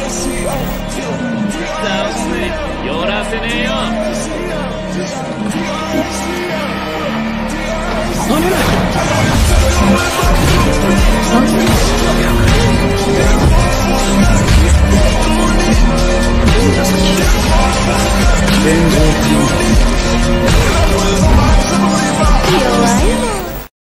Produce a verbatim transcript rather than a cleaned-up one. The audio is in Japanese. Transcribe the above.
残念、寄らせねえよ。 それら天井